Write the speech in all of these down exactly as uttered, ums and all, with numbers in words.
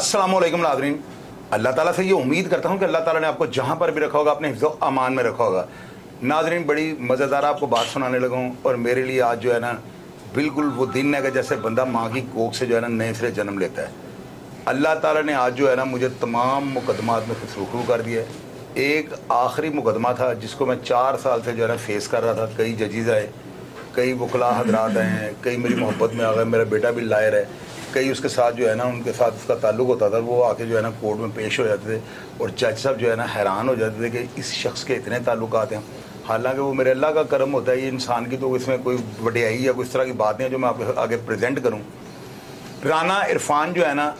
अस्सलाम वालेकुम नाज़रीन, अल्लाह ताला से ये उम्मीद करता हूँ कि अल्लाह ताला ने आपको जहाँ पर भी रखा होगा अपने हिफ्ज़ व अमान में रखा होगा। नाज़रीन, बड़ी मज़ेदार आपको बात सुनाने लगा हूँ और मेरे लिए आज जो है ना बिल्कुल वो दिन है कि जैसे बंदा माँ की कोख से जो है ना नए सिरे जन्म लेता है। अल्लाह ताला ने आज जो है ना मुझे तमाम मुकदमात में से सुरखरू कर दिया है। एक आखिरी मुकदमा था जिसको मैं चार साल से जो है ना फेस कर रहा था। कई जजीज़ आए, कई वकला हजरात आए हैं, कई मेरी मोहब्बत में आ गए, मेरा बेटा भी लायर है, कई उसके साथ जो है ना उनके साथ उसका ताल्लुक़ होता था, वो आके जो है ना कोर्ट में पेश हो जाते थे और जज साहब जो है ना हैरान हो जाते थे कि इस शख्स के इतने ताल्लुकात हैं। हालांकि वो मेरे अल्लाह का करम होता है, ये इंसान की तो इसमें कोई वडियाई या कोई इस तरह की बात नहीं है जो मैं आपके आगे प्रेजेंट करूँ। राना इरफान जो है ना,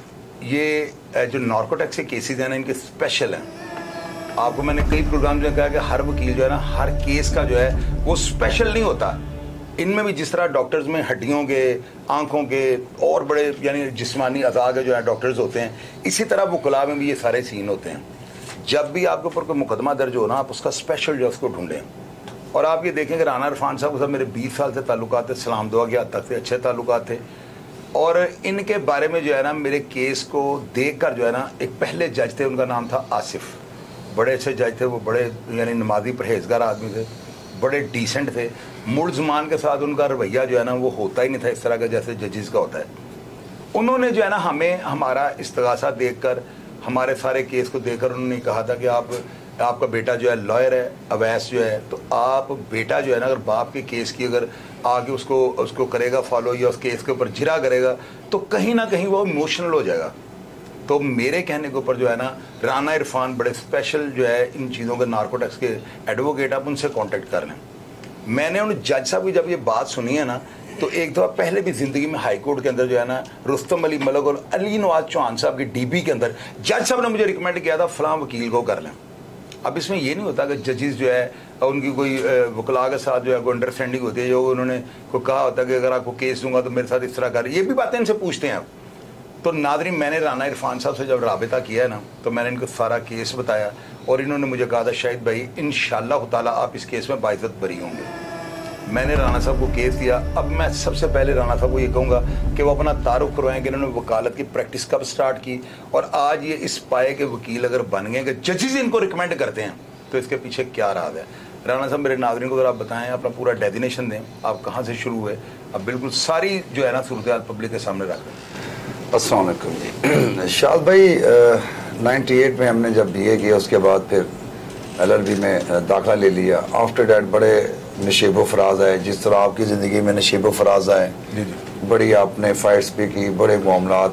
ये जो नार्कोटिक्स के केसेस हैं ना, इनके स्पेशल हैं। आपको मैंने कई प्रोग्राम में कहा कि हर वकील जो है ना हर केस का जो है वो स्पेशल नहीं होता। इनमें भी जिस तरह डॉक्टर्स में हड्डियों के, आंखों के और बड़े यानी जिस्मानी अज़ा के जो है डॉक्टर्स होते हैं, इसी तरह वकला में भी ये सारे सीन होते हैं। जब भी आपके ऊपर कोई मुकदमा दर्ज हो ना, आप उसका स्पेशल जो है उसको ढूंढें। और आप ये देखें कि राना इरफान साहब के साथ मेरे बीस साल से ताल्लुकात थे, सलाम दुआ की हद तक से अच्छे ताल्लुकात थे। और इनके बारे में जो है ना मेरे केस को देख कर जो है ना एक पहले जज थे, उनका नाम था आसिफ। बड़े अच्छे जज थे वो, बड़े यानी नमाजी परहेजगार आदमी थे, बड़े डिसेंट थे। मुल्ज़मान के साथ उनका रवैया जो है ना वो होता ही नहीं था इस तरह का जैसे जजेस का होता है। उन्होंने जो है ना हमें हमारा इस्तगासा देखकर, हमारे सारे केस को देखकर उन्होंने कहा था कि आप आपका बेटा जो है लॉयर है, अवैस जो है, तो आप बेटा जो है ना अगर बाप के केस की अगर आगे उसको उसको करेगा फॉलो या उस केस के ऊपर जिरा करेगा तो कहीं ना कहीं वो इमोशनल हो जाएगा। तो मेरे कहने के ऊपर जो है ना राना इरफान बड़े स्पेशल जो है इन चीज़ों के, नार्कोटिक्स के एडवोकेट, आप उनसे कांटेक्ट कर लें। मैंने उन जज साहब की जब ये बात सुनी है ना, तो एक दफ़ा पहले भी ज़िंदगी में हाई कोर्ट के अंदर जो है ना रुस्तम अली मलिक और अली नवाज चौहान साहब की डीबी के अंदर जज साहब ने मुझे रिकमेंड किया था फलां वकील को कर लें। अब इसमें ये नहीं होता कि जजेस जो है उनकी कोई वकला के साथ जो है कोई अंडरस्टैंडिंग होती है, जो उन्होंने को कहा होता है कि अगर आपको केस दूंगा तो मेरे साथ इस तरह कर, ये भी बातें इनसे पूछते हैं। तो नाज़रीन, मैंने राना इरफान साहब से जब राबिता किया है ना, तो मैंने इनको सारा केस बताया और इन्होंने मुझे कहा था शाहिद भाई इंशाअल्लाह ताला आप इस केस में बाइज़्ज़त बरी होंगे। मैंने राना साहब को केस दिया। अब मैं सबसे पहले राना साहब को ये कहूँगा कि वो अपना तारुफ करवाएं कि इन्होंने वकालत की प्रैक्टिस कब स्टार्ट की और आज ये इस पाए के वकील अगर बन गए कि जजेस इनको रिकमेंड करते हैं, तो इसके पीछे क्या राज है। राना साहब मेरे नाज़रीन को अगर आप बताएं, अपना पूरा डेजिनेशन दें, आप कहाँ से शुरू हुए, अब बिल्कुल सारी जो है ना सूरत पब्लिक के सामने रख दें। अस्सलाम वालेकुम जी। शाद भाई नाइन्टी एट में हमने जब बी ए किया, उसके बाद फिर एल एल बी में दाखिला ले लिया। आफ्टर डैट बड़े नशीबो फराज आए, जिस तरह आपकी ज़िंदगी में नशीबो फराज आए, बड़ी आपने फाइट्स भी की, बड़े मामलात,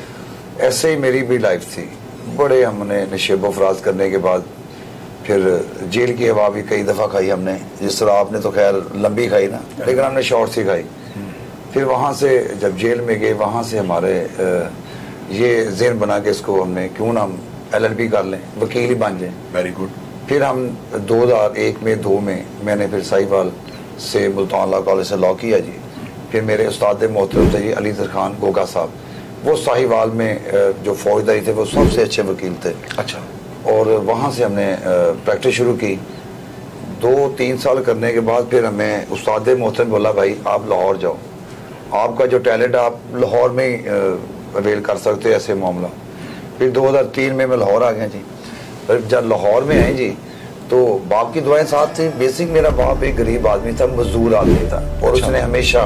ऐसे ही मेरी भी लाइफ थी। बड़े हमने नशीबो फराज करने के बाद फिर जेल की हवा भी कई दफ़ा खाई हमने, जिस तरह आपने तो खैर लंबी खाई ना, लेकिन हमने शॉर्ट सी खाई। फिर वहाँ से जब जेल में गए, वहाँ से हमारे ये ज़हन बना के इसको हमने क्यों ना हम एल एल बी कर लें, वकील ही बन जाएँ। Very good. फिर हम दो हज़ार एक में दो में मैंने फिर साहिवाल से मुल्तान लॉ कॉलेज से लॉ किया जी। फिर मेरे उस्ताद मोहतरम थे जी अली खान गोगा साहब, वो साहिवाल में जो फौजदारी थे वो सबसे अच्छे वकील थे। अच्छा। और वहाँ से हमने प्रैक्टिस शुरू की। दो तीन साल करने के बाद फिर हमें उस्ताद मोहतरम बोला भाई आप लाहौर जाओ, आपका जो टैलेंट आप लाहौर में ही अवेल कर सकते हो ऐसे मामला। फिर दो हज़ार तीन में मैं लाहौर आ गया जी। फिर जब लाहौर में आए जी तो बाप की दुआएं साथ थी। बेसिक मेरा बाप एक गरीब आदमी था, मजदूर आदमी था, और उसने हमेशा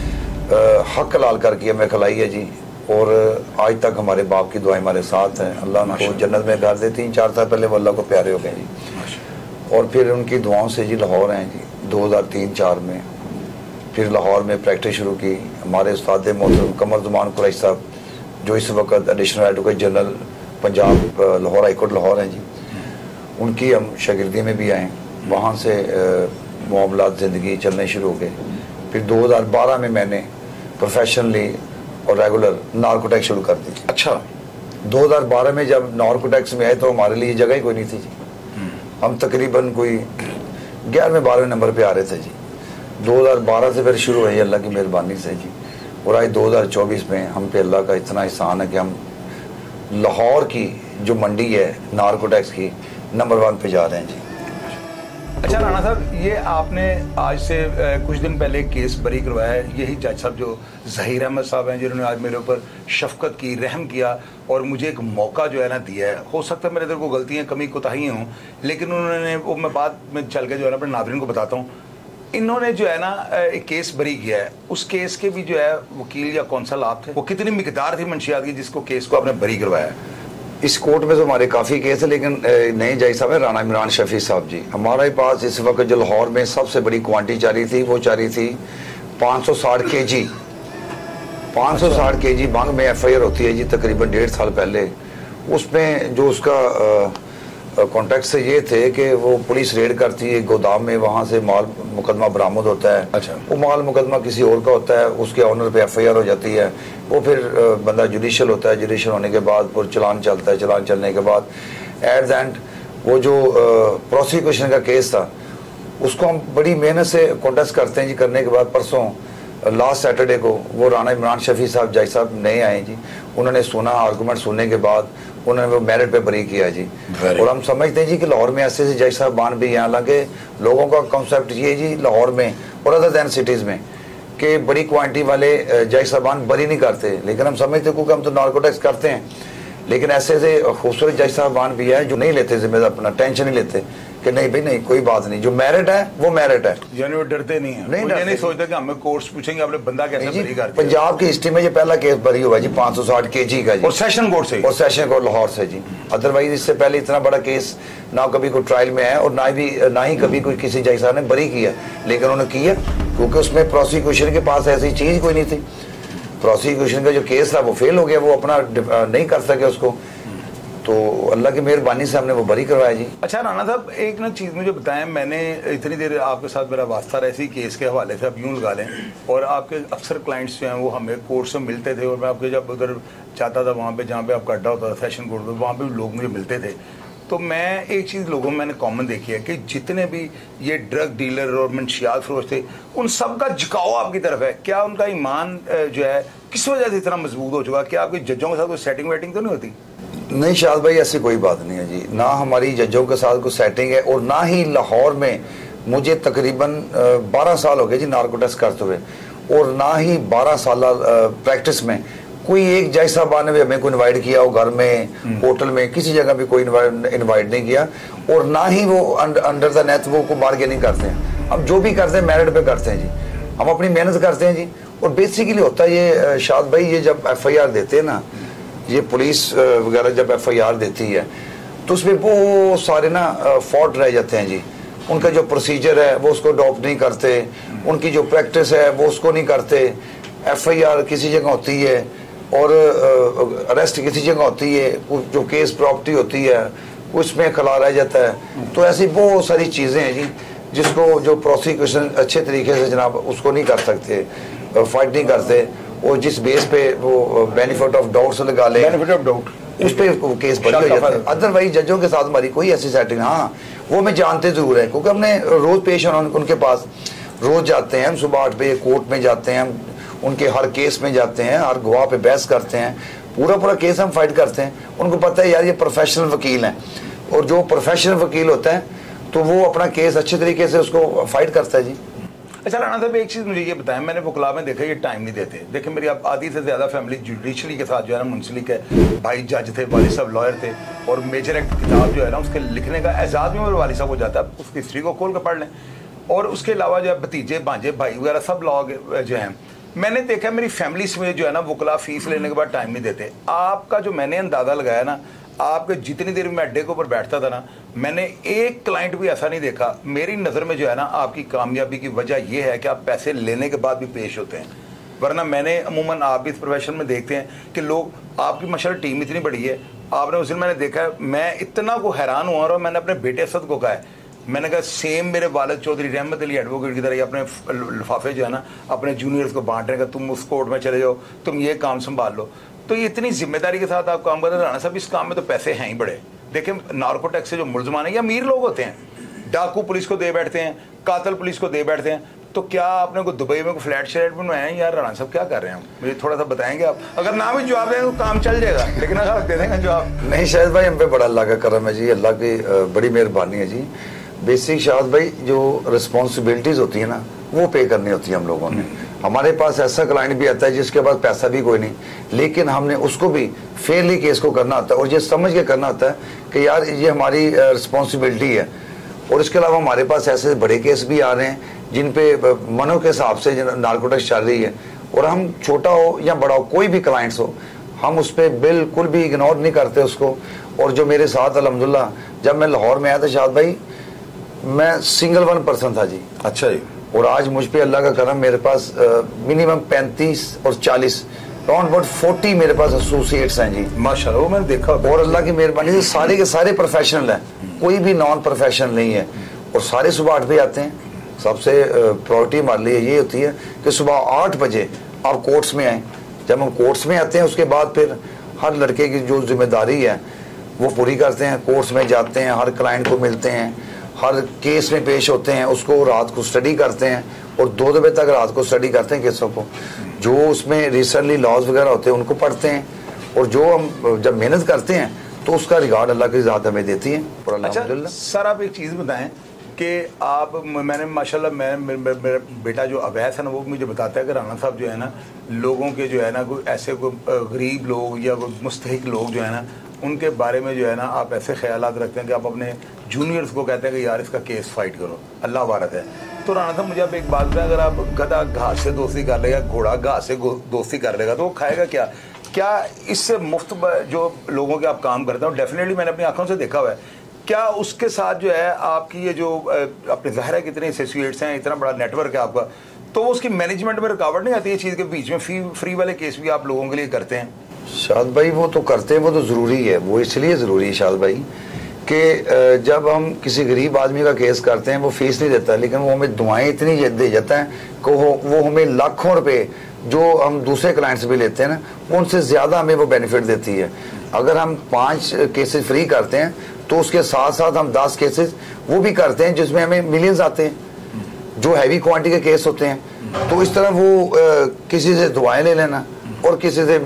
हक लाल करके हमें खिलाई है जी। और आज तक हमारे बाप की दुआएं हमारे साथ हैं। अल्लाह उनको जन्नत में कर दे। तीन चार साल पहले वो अल्लाह को प्यारे हो गए जी। और फिर उनकी दुआओं से जी लाहौर आए जी दो हज़ार तीन चार में। फिर लाहौर में प्रैक्टिस शुरू की। हमारे उस्ताद मोहतरम कमर ज़मान कुरैशी साहब, जो इस वक्त additional advocate general Punjab Lahore high court Lahore हैं जी, उनकी हम शागिर्दी में भी आए। वहाँ से मामलात ज़िंदगी चलने शुरू हो गए। फिर दो हज़ार बारह में मैंने प्रोफेशनली और रेगुलर नार्कोटिक्स शुरू कर दी। अच्छा। दो हज़ार बारह में जब नार्कोटिक्स में आए तो हमारे लिए जगह ही कोई नहीं थी जी। हम तकरीबन कोई ग्यारहवें बारहवें नंबर पे आ रहे थे जी। दो हज़ार बारह से फिर शुरू हुई अल्लाह की मेहरबानी से जी। और आज दो हज़ार चौबीस में हम पे अल्लाह का इतना एहसान है कि हम लाहौर की जो मंडी है नार्कोटिक्स की, नंबर वन पे जा रहे हैं जी। अच्छा राणा साहब, ये आपने आज से कुछ दिन पहले केस बरी करवाया है, यही जज साहब जो जहीर अहमद साहब हैं जिन्होंने आज मेरे ऊपर शफकत की, रहम किया और मुझे एक मौका जो है ना दिया है। हो सकता है मेरे इधर को गलतियाँ कमी कोताहियाँ हों, लेकिन उन्होंने वो मैं बाद में चल के जो है ना अपने नाज़रीन को बताता हूँ। इन्होंने जो है ना एक केस बरी किया है, उस केस के भी जो है वकील या कौंसल आप थे, वो कितनी मिकदार थी मंशियात की जिसको केस को आपने बरी करवाया है? इस कोर्ट में तो हमारे काफ़ी केस है, लेकिन नए जज साहब है राना इमरान शफी साहब जी। हमारे पास इस वक्त जो लाहौर में सबसे बड़ी क्वांटिटी जा रही थी वो जा रही थी पाँच सौ साठ के जी पाँच सौ साठ के जी बांग में एफ आई आर होती है जी तकरीबन डेढ़ साल पहले। उसमें जो उसका कॉन्टेक्ट से ये थे कि वो पुलिस रेड करती है गोदाम में, वहाँ से माल मुकदमा बरामद होता है। अच्छा। वो माल मुकदमा किसी और का होता है, उसके ऑनर पे एफ आई आर हो जाती है, वो फिर बंदा जुडिशल होता है, जुडिशल होने के बाद फिर चलान चलता है, चलान चलने के बाद एट द एंड वो जो प्रोसिक्यूशन का केस था उसको हम बड़ी मेहनत से कॉन्टेस्ट करते हैं जी। करने के बाद परसों लास्ट सैटरडे को वो राना इमरान शफी साहब जज साहब नए आए जी, उन्होंने सुना, आर्गूमेंट सुनने के बाद उन्होंने वो मेरिट पे बरी किया जी। और हम समझते हैं जी कि लाहौर में ऐसे ऐसे जज साहब बान भी हैं, हालांकि लोगों का कॉन्सेप्ट ये जी लाहौर में और अदर दैन सिटीज़ में कि बड़ी क्वांटिटी वाले जज साहबान बरी नहीं करते, लेकिन हम समझते हैं क्योंकि हम तो नार्कोटिक्स करते हैं, लेकिन ऐसे ऐसे खूबसूरत जज साहबान भी हैं जो नहीं लेते जिम्मेदार, अपना टेंशन नहीं लेते कि नहीं भाई नहीं कोई बात नहीं, जो मेरिट है वो मेरिट है। यानी वो डरते नहीं है, नहीं, नहीं, नहीं सोचते कि हमें कोर्ट्स पूछेंगे आपने बंदा कैसे बरी कर दिया। पंजाब की हिस्ट्री में ये पहला केस बरी हुआ जी पाँच सौ साठ के जी का जी, और सेशन कोर्ट से, और सेशन कोर्ट लाहौर से जी। अदरवाइज इससे पहले इतना बड़ा केस ना कभी कोई ट्रायल में है और ना भी ना ही कभी कोई किसी जज साहब ने बरी किया, लेकिन उन्होंने किया क्योंकि उसमें प्रोसिक्यूशन के पास ऐसी चीज कोई नहीं थी। प्रोसिक्यूशन का जो केस था वो फेल हो गया, वो अपना नहीं कर सके उसको, तो अल्लाह की मेहरबानी से हमने वो बरी करवाया जी। अच्छा राना साहब, एक ना चीज़ मुझे बताएं, मैंने इतनी देर आपके साथ मेरा वास्ता रहा इसी केस के हवाले से, आप यूँ लगा लें, और आपके अक्सर क्लाइंट्स जो हैं वो हमें कोर्ट से मिलते थे और मैं आपके जब उधर जाता था वहाँ पे जहाँ पे आपका अड्डा होता था सेशन कोर्ट में, वहाँ पे भी लोग मुझे मिलते थे। तो मैं एक चीज़ लोगों में मैंने कॉमन देखी है कि जितने भी ये ड्रग डीलर और मंशियात फरोश थे उन सब का झुकाव आपकी तरफ है। क्या उनका ईमान जो है किस वजह से इतना मजबूत हो चुका? क्या आपके जजों के साथ कोई सेटिंग वेटिंग तो नहीं होती? नहीं शाद भाई, ऐसी कोई बात नहीं है जी, ना हमारी जजों के साथ कोई सेटिंग है और ना ही लाहौर में मुझे तकरीबन बारह साल हो गए जी नार्कोटिक्स करते हुए, और ना ही बारह साल प्रैक्टिस में कोई एक जज साहबान ने भी हमें को इनवाइट किया हो घर में, होटल में, किसी जगह भी कोई इनवाइट नहीं किया, और ना ही वो अंडर द नेट वो को बार्गेनिंग करते हैं। हम जो भी करते हैं मेरिट पे करते हैं जी, हम अपनी मेहनत करते हैं जी। और बेसिकली होता है ये शाद भाई, ये जब एफ आई आर देते हैं ना, ये पुलिस वगैरह जब एफ आई आर देती है तो उसमें बहुत सारे ना फॉल्ट रह जाते हैं जी। उनका जो प्रोसीजर है वो उसको अडॉप्ट नहीं करते, उनकी जो प्रैक्टिस है वो उसको नहीं करते। एफ आई आर किसी जगह होती है और अरेस्ट किसी जगह होती है, जो केस प्रॉपर्टी होती है उसमें खला रह जाता है। तो ऐसी बहुत सारी चीज़ें हैं जी जिसको जो प्रोसिक्यूशन अच्छे तरीके से जनाब उसको नहीं कर सकते, फाइट नहीं करते, और जिस बेस पे वो बेनिफिट ऑफ डाउट से लगा ले, बेनिफिट ऑफ डाउट उस पे वो केस बड़ी हो जाता है। अदरवाइज जजों के साथ हमारी कोई ऐसी सेटिंग, हाँ वो मैं जानते जरूर है क्योंकि हमने रोज पेश होना उनके पास, रोज जाते हैं हम, सुबह आठ बजे कोर्ट में जाते हैं हम, उनके हर केस में जाते हैं, हर गवाह पे बहस करते हैं, पूरा पूरा केस हम फाइट करते हैं। उनको पता है यार ये प्रोफेशनल वकील हैं, और जो प्रोफेशनल वकील होता है तो वो अपना केस अच्छे तरीके से उसको फाइट करता है जी। अच्छा राणा साहब, एक चीज़ मुझे ये बताएं, मैंने वकला में देखा ये टाइम नहीं देते। देखिए मेरी अब आधी से ज़्यादा फैमिली जुडिशरी के साथ जो है ना मुंसलिक है। भाई जज थे, वाली साहब लॉयर थे, और मेजर एक्ट किताब जो है ना उसके लिखने का एजाज़ भी मेरे वाली साहब को जाता है, उसकी हिस्ट्री को खोल कर पढ़ लें। और उसके अलावा जो है भतीजे भांजे भाई वगैरह सब लोग जो हैं, मैंने देखा मेरी फैमिली में जो है ना वकला फीस लेने के बाद टाइम नहीं देते। आपका जो मैंने अंदाज़ा लगाया ना, आपके जितनी देर मैं अड्डे के ऊपर बैठता था ना, मैंने एक क्लाइंट भी ऐसा नहीं देखा। मेरी नज़र में जो है ना आपकी कामयाबी की वजह यह है कि आप पैसे लेने के बाद भी पेश होते हैं, वरना मैंने अमूमन आप भी इस प्रोफेशन में देखते हैं कि लोग, आपकी माशाल्लाह टीम इतनी बड़ी है, आपने उस दिन मैंने देखा है, मैं इतना को हैरान हुआ और मैंने अपने बेटे असद को कहा है, मैंने कहा सेम मेरे वालिद चौधरी रहमत अली एडवोकेट की तरह अपने लिफाफे जो है ना अपने जूनियर्स को बांट रहे हैं, तुम उस कोर्ट में चले जाओ, तुम ये काम संभाल लो। तो ये इतनी जिम्मेदारी के साथ आप काम करते हैं राणा साहब, इस काम में तो पैसे हैं ही बड़े। देखें नार्कोटिक्स से जो मुलजमान है या अमीर लोग होते हैं, डाकू पुलिस को दे बैठते हैं, कातल पुलिस को दे बैठते हैं। तो क्या आपने को दुबई में को फ्लैट शेट बनवाया है यार? राणा साहब क्या कर रहे हैं? मुझे थोड़ा सा बताएंगे आप? अगर ना भी जवाब दें तो काम चल जाएगा, लेकिन अगर दे देंगे जवाब। नहीं शायद भाई, हम पे बड़ा अल्लाह का करम है जी, अल्लाह की बड़ी मेहरबानी है जी। बेसिक शाहद भाई जो रिस्पॉन्सिबिलिटीज होती है ना वो पे करनी होती है हम लोगों ने। हमारे पास ऐसा क्लाइंट भी आता है जिसके पास पैसा भी कोई नहीं, लेकिन हमने उसको भी फेयरली केस को करना होता है और ये समझ के करना होता है कि यार ये हमारी रिस्पॉन्सिबिलिटी है। और इसके अलावा हमारे पास ऐसे बड़े केस भी आ रहे हैं जिन पे मनों के हिसाब से नारकोटिक्स चल रही है, और हम छोटा हो या बड़ा हो कोई भी क्लाइंट्स हो हम उस पर बिल्कुल भी इग्नोर नहीं करते उसको। और जो मेरे साथ अल्हम्दुलिल्लाह जब मैं लाहौर में आया था शाहद भाई मैं सिंगल वन पर्सन था जी। अच्छा जी। और आज मुझ पे अल्लाह का करम मेरे पास मिनिमम पैंतीस और चालीस राउंड अबाउट फोर्टी मेरे पास एसोसिएट्स हैं जी माशाल्लाह। वो मैंने देखा और अल्लाह की मेहरबानी से सारे के सारे प्रोफेशनल हैं, कोई भी नॉन प्रोफेशनल नहीं है। और सारे सुबह आठ बजे आते हैं। सबसे प्रायोरिटी हमारे लिए ये होती है कि सुबह आठ बजे आप कोर्ट्स में आएँ। जब हम कोर्ट्स में आते हैं उसके बाद फिर हर लड़के की जो जिम्मेदारी है वो पूरी करते हैं। कोर्ट्स में जाते हैं, हर क्लाइंट को मिलते हैं, हर केस में पेश होते हैं, उसको रात को स्टडी करते हैं और दो दो बजे तक रात को स्टडी करते हैं केसों को। जो उसमें रिसेंटली लॉज वगैरह होते हैं उनको पढ़ते हैं। और जो हम जब मेहनत करते हैं तो उसका रिगार्ड अल्लाह की ज़ात हमें देती है। और अच्छा सर आप एक चीज़ बताएं कि आप मैंने माशाल्लाह मैं मेरा बेटा जो अवैस है ना वो मुझे बताता है कि राना साहब जो है ना लोगों के जो है ना कोई ऐसे कोई गरीब लोग या कोई मुस्तहिक लोग जो है ना उनके बारे में जो है ना आप ऐसे ख्यालात रखते हैं कि आप अपने जूनियर्स को कहते हैं कि यार इसका केस फाइट करो, अल्लाह वारत है। तो राना साहब मुझे आप एक बात बताएं, अगर आप गधा घास से दोस्ती कर लेगा, घोड़ा घास से दोस्ती कर लेगा तो वो खाएगा क्या? क्या इससे मुफ्त जो लोगों के आप काम करते हो, डेफिनेटली मैंने अपनी आंखों से देखा हुआ है, क्या उसके साथ जो है आपकी ये जो अपने ज़ाहिर है कितने एसोसिएट्स हैं, इतना बड़ा नेटवर्क है आपका, तो उसकी मैनेजमेंट में रुकावट नहीं आती है चीज़ के बीच में? फ्री फ्री वाले केस भी आप लोगों के लिए करते हैं? शाहद भाई वो तो करते हैं, वो तो ज़रूरी है, वो इसलिए ज़रूरी है शाहद भाई कि जब हम किसी गरीब आदमी का केस करते हैं वो फीस नहीं देता, लेकिन वो हमें दुआएं इतनी दे जाता है कि वो वो हमें लाखों रुपए जो हम दूसरे क्लाइंट से भी लेते हैं ना उनसे ज़्यादा हमें वो बेनिफिट देती है। अगर हम पाँच केसेस फ्री करते हैं तो उसके साथ साथ हम दस केसेस वो भी करते हैं जिसमें हमें मिलियंस आते हैं, जो हैवी क्वांटिटी के केस होते हैं। तो इस तरह वो आ, किसी से दुआएं ले लेना और किसी से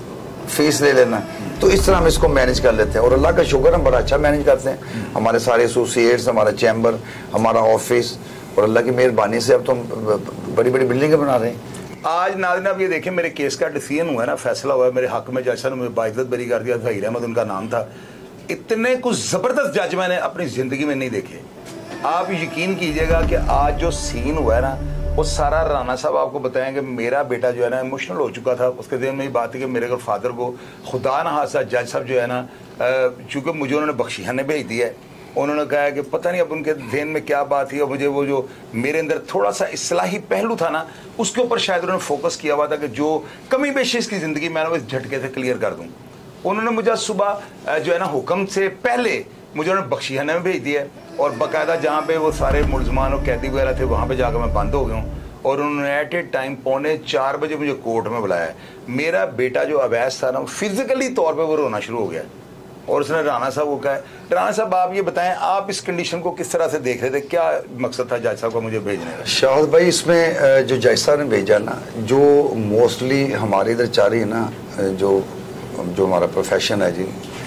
फीस ले लेना, तो इस तरह हम इसको मैनेज कर लेते हैं। और अल्लाह का शुक्र हम बड़ा अच्छा मैनेज करते हैं। हमारे सारे एसोसिएट्स, हमारा चैम्बर, हमारा ऑफिस, और अल्लाह की मेहरबानी से अब तो हम बड़ी बड़ी बिल्डिंगें बना रहे हैं। आज नाज़रीन आप ये देखें, मेरे केस का डिसीजन हुआ है ना, फैसला हुआ है मेरे हक में। जज साहब ने मुझे बाइज्जत बरी कर दिया, ज़हीर अहमद उनका नाम था। इतने कुछ ज़बरदस्त जज मैंने अपनी ज़िंदगी में नहीं देखे। आप यकीन कीजिएगा कि आज जो सीन हुआ है ना वो सारा राना साहब आपको बताएंगे। मेरा बेटा जो है ना इमोशनल हो चुका था, उसके दिन में ये बात है कि मेरे फादर को खुदा न हादसा जज साहब जो है ना, चूँकि मुझे उन्होंने बख्शियाने भेज दिया है, उन्होंने कहा कि पता नहीं अब उनके ध्यान में क्या बात थी, और मुझे वो जो मेरे अंदर थोड़ा सा इस्लाही पहलू था ना उसके ऊपर शायद उन्होंने फोकस किया हुआ था कि जो कमी पेशी इसकी ज़िंदगी में वो इस झटके से क्लियर कर दूँ। उन्होंने मुझे सुबह जो है ना हुक्म से पहले मुझे उन्होंने बख्शियाने में भेज दिया, और बाकायदा जहाँ पे वो सारे मुलजमान और कैदी वगैरह थे वहाँ पे जाकर मैं बंद हो गया हूँ। और उन्होंने एट ए टाइम पौने चार बजे मुझे कोर्ट में बुलाया। मेरा बेटा जो अवैस था ना फिजिकली तौर पे वो रोना शुरू हो गया, और उसने राना साहब को कहा, राना साहब आप ये बताएं आप इस कंडीशन को किस तरह से देख रहे थे, क्या मकसद था जज साहब का मुझे भेजने का? शाहद भाई इसमें जो जज साहब ने भेजा ना, जो मोस्टली हमारे इधर चाह रही है ना, जो जो हमारा प्रोफेशन है जी,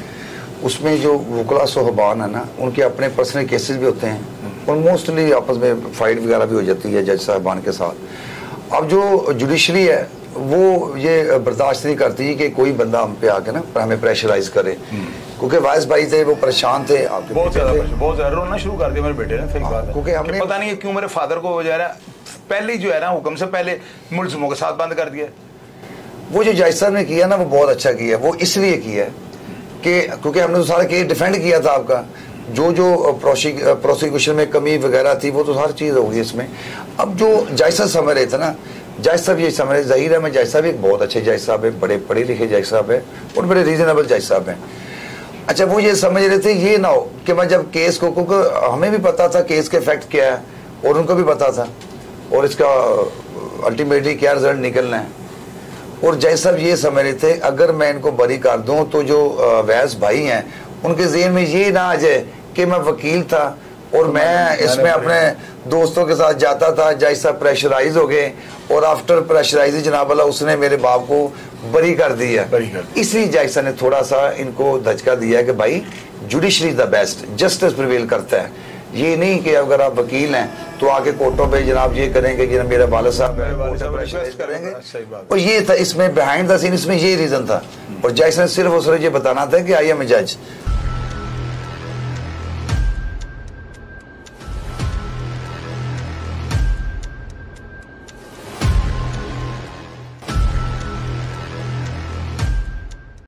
उसमें जो वकला सोहबान है ना उनके अपने पर्सनल केसेस भी होते हैं और मोस्टली आपस में फाइट वगैरह भी हो जाती है जज साहबान के साथ। अब जो जुडिशरी है वो ये बर्दाश्त नहीं करती कि कोई बंदा हम पे आके ना हमें प्रेशराइज करे, क्योंकि वाइस भाई थे वो परेशान थे, आपके बहुत ज्यादा बहुत ज्यादा रोना शुरू कर दिया मेरे बेटे ने। सही बात है, क्योंकि हमने पता नहीं क्यों मेरे फादर को जो है ना पहले जो है ना हुक्म से पहले मुल्ज़िमों के साथ बंद कर दिया। वो जो जज साहब ने किया ना वो बहुत अच्छा किया, वो इसलिए किया कि क्योंकि हमने तो सारा केस डिफेंड किया था आपका, जो जो प्रोसिक्यूशन में कमी वगैरह थी वो तो हर चीज़ होगी इसमें। अब जो जज साहब समझ रहे थे ना, जज साहब ये समझ रहे, ज़हीर है मैं जज साहब एक बहुत अच्छे जज साहब है, बड़े पढ़े लिखे जज साहब है और बड़े रीजनेबल जज साहब हैं। अच्छा वो ये समझ रहे थे ये ना हो कि मैं जब केस को, क्योंकि हमें भी पता था केस के इफेक्ट क्या है और उनको भी पता था और इसका अल्टीमेटली क्या रिजल्ट निकलना है, और जज साहब ये समझ रहे थे अगर मैं इनको बरी कर दूं तो जो वैस भाई हैं उनके ज़हन में ये ना आ जाए कि मैं वकील था और मैं इसमें अपने दोस्तों के साथ जाता था, जज साहब प्रेशराइज हो गए और आफ्टर प्रेशराइज जनाब अल्लाह उसने मेरे बाप को बरी कर दिया। इसलिए जज साहब ने थोड़ा सा इनको धचका दिया कि भाई judiciary the best, justice prevail करता है, ये नहीं कि अगर आप वकील हैं तो आके कोर्टों पे जनाब ये करेंगे कि मेरा वालिद साहब करेंगे। और ये था इसमें बिहाइंड द सीन, इसमें ये रीजन था। और जज ने सिर्फ उसने ये बताना था कि आई एम ए जज।